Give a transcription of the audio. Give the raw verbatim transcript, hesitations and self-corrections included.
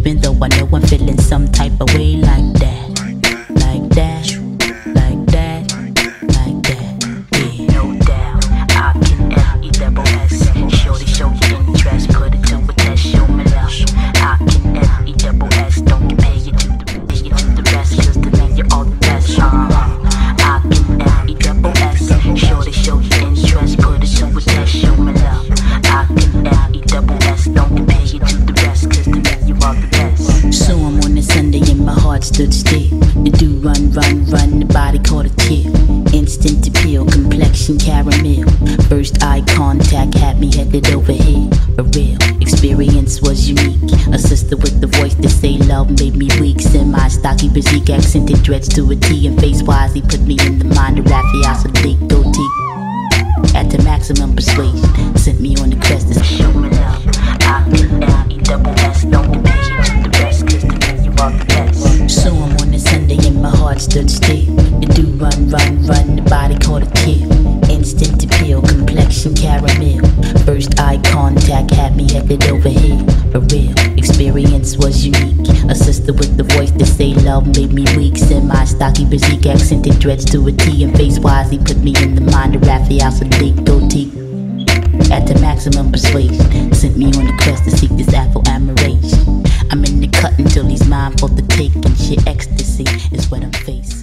even though I know I'm feeling some type of way like that, like that, like that, like that, yeah. No doubt, I can F E double S. Shorty, show your interest, put it to a test, show me love. I can F E double S, don't compare you to the, pay you to the rest, cause to me you're all the best. Uh-huh. I can F E double S. Shorty, show your interest, put it to a test, show me love. I can F E double S, don't compare you to the rest, cause to me you are the best. So I'm on a Sunday and my heart stood still. The dude run, run, run, the body caught a kill. Instant appeal, complexion caramel. First eye contact had me headed over here. A real experience was unique. A sister with the voice to say love made me weak. Semi-stocky physique, accented dreads to a T. And face-wise, he put me in the mind of Raphael Sadiq goatee. At the maximum persuasion, sent me on the quest to show me love. I can F E double S, don't compare you to the rest, cause to me you are the best. So I'm on a Sunday and my heart stood still. The dude run, run, run, the body caught a kill. Instant appeal, complexion caramel. First eye contact had me headed over here. A real experience was unique. A sister with the voice to say love made me weak. Semi-stocky physique, accented dreads to a T. And face-wise, he put me in the mind of Raphael Sadiq goatee. At the maximum persuasion, sent me on the quest to seek this Afro admiration. I'm in the cut until he's mine for the take, and shit ecstasy is what I'm facing.